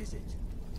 is it?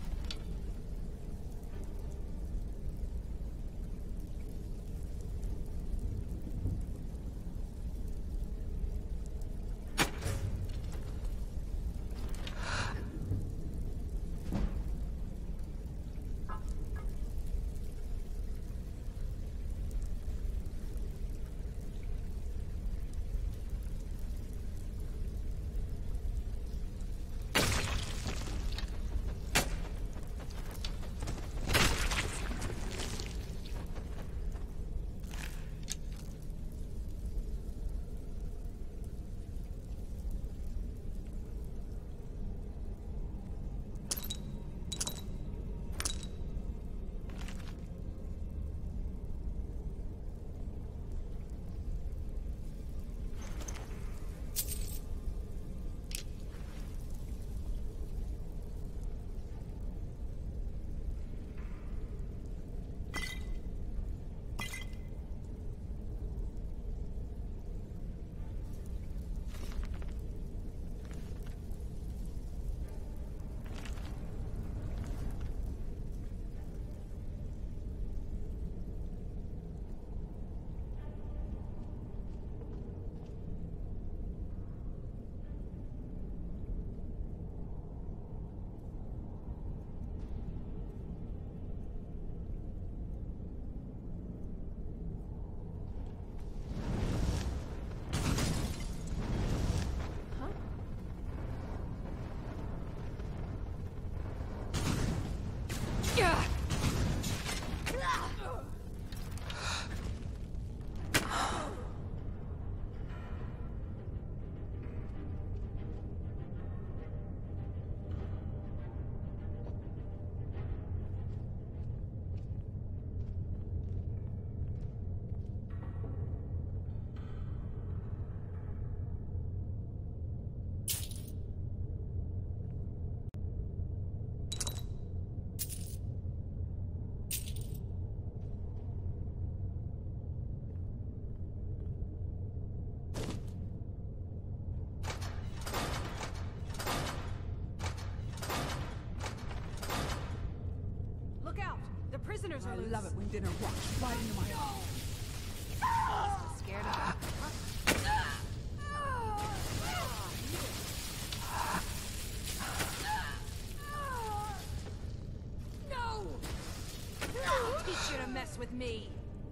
Prisoners are I loose. love it when dinner walks right into my arms. Still scared of it. No! I'll teach you to mess with me.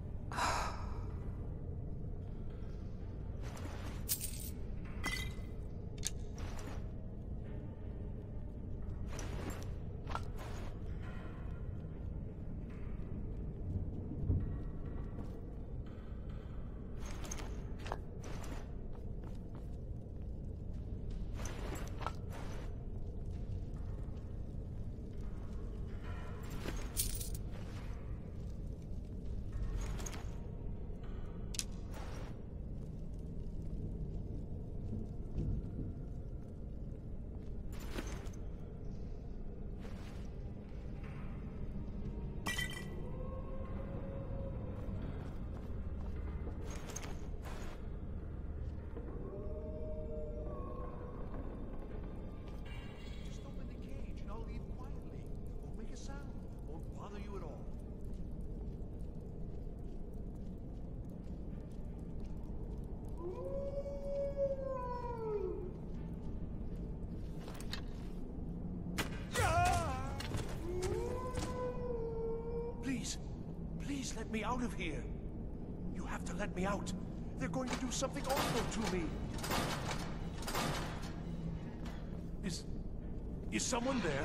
Please let me out of here. You have to let me out. They're going to do something awful to me. Is someone there?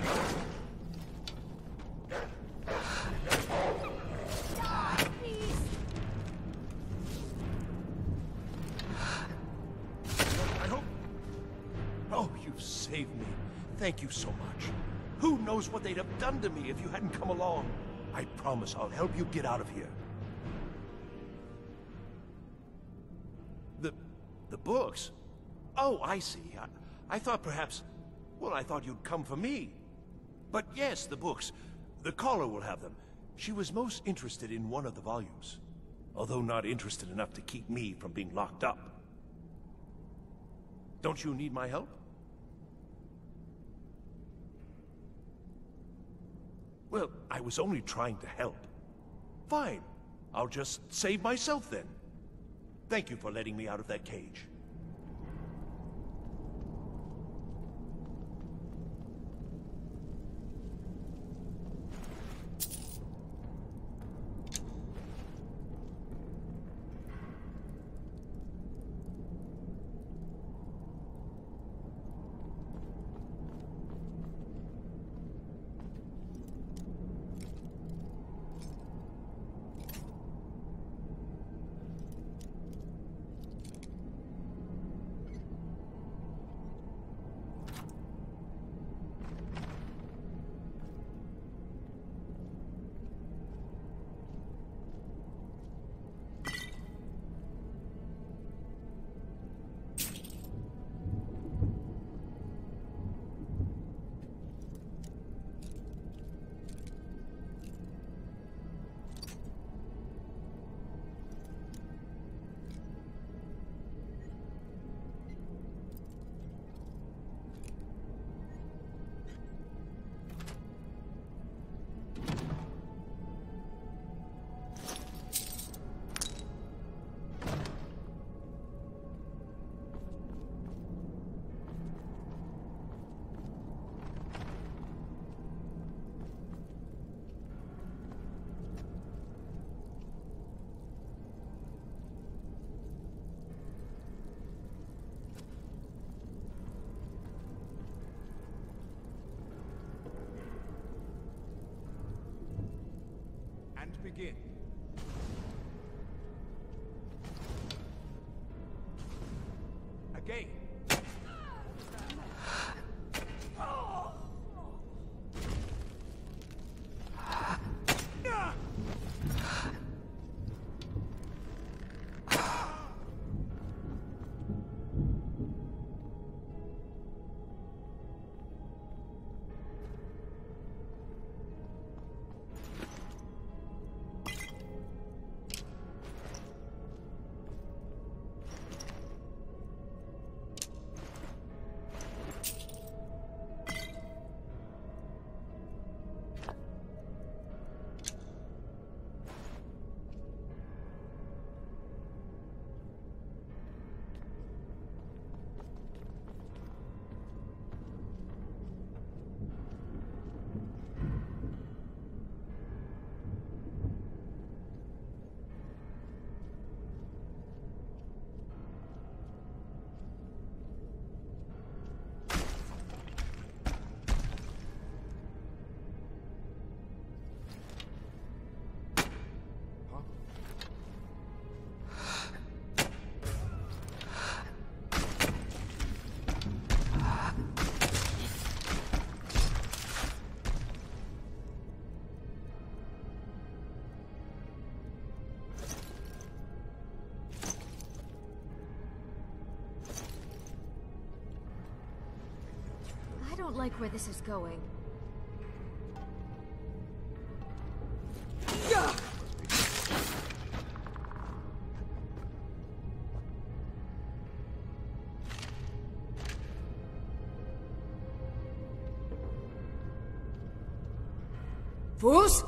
I hope... Oh, you've saved me. Thank you so much. Who knows what they'd have done to me if you hadn't come along. I promise I'll help you get out of here. The books? Oh, I see. I thought perhaps... Well, I thought you'd come for me. But yes, the books. The caller will have them. She was most interested in one of the volumes. Although not interested enough to keep me from being locked up. Don't you need my help? Well, I was only trying to help. Fine. I'll just save myself then. Thank you for letting me out of that cage. Begin. Again. I don't like where this is going. Fools!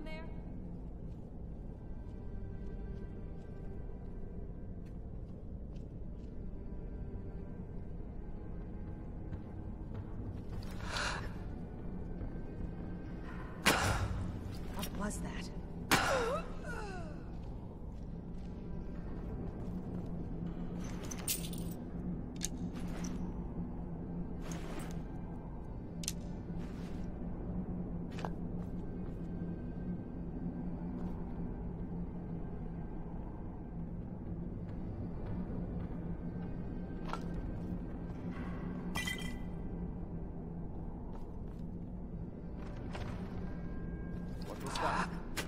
down there? What was that? What was that?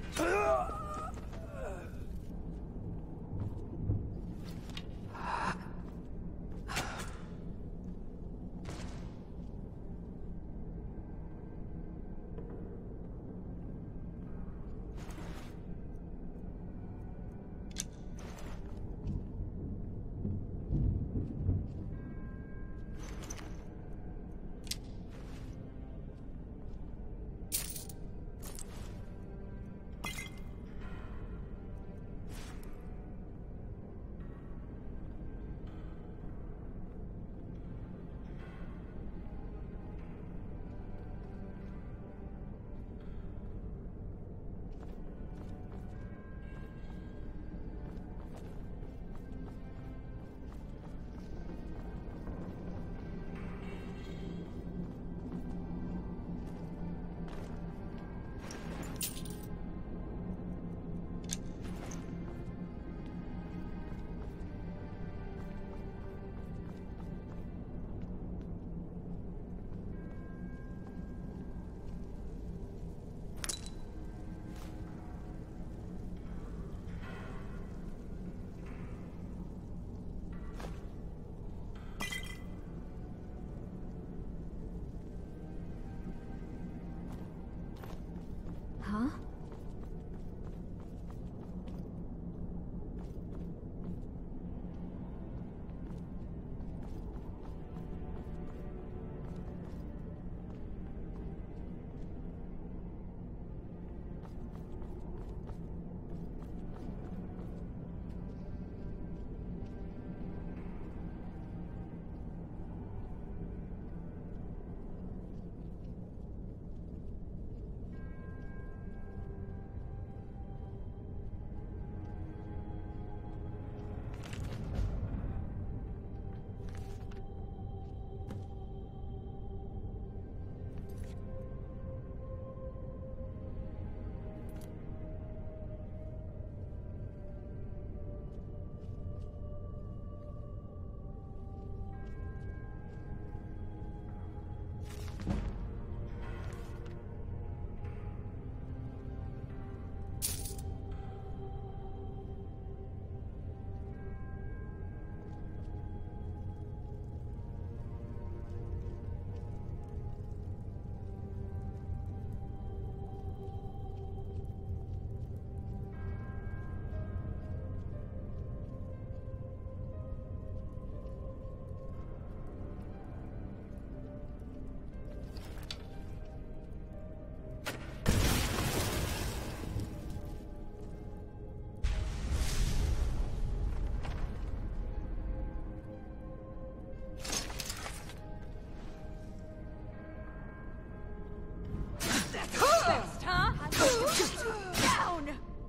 Huh? Best, huh? Down!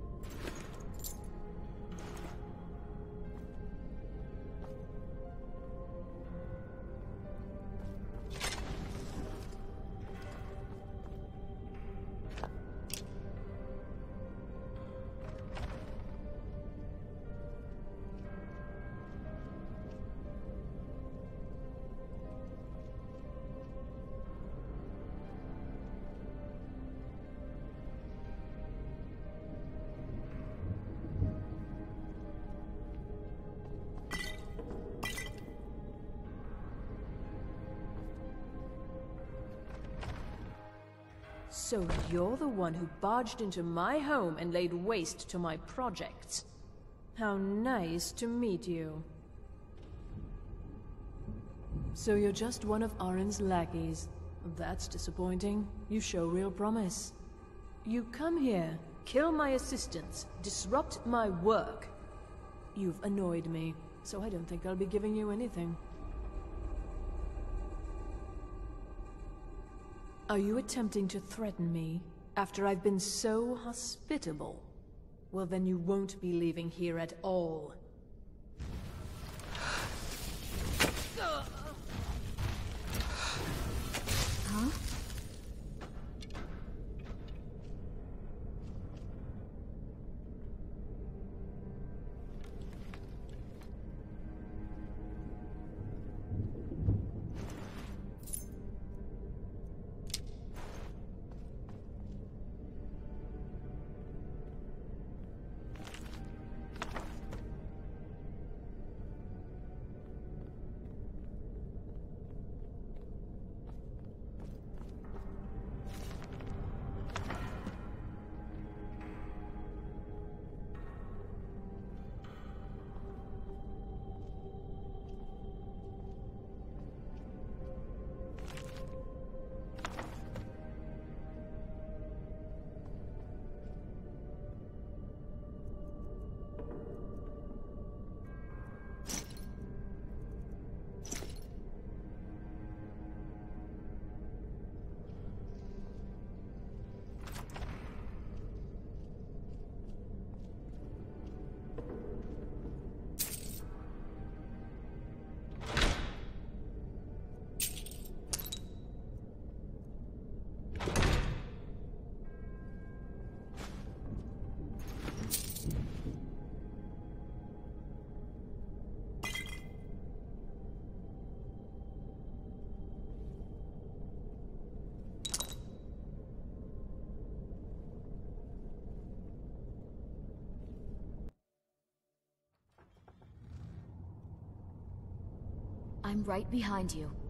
So you're the one who barged into my home and laid waste to my projects. How nice to meet you. So you're just one of Arin's lackeys. That's disappointing. You show real promise. You come here, kill my assistants, disrupt my work. You've annoyed me, so I don't think I'll be giving you anything. Are you attempting to threaten me after I've been so hospitable? Well, then you won't be leaving here at all. Huh? I'm right behind you.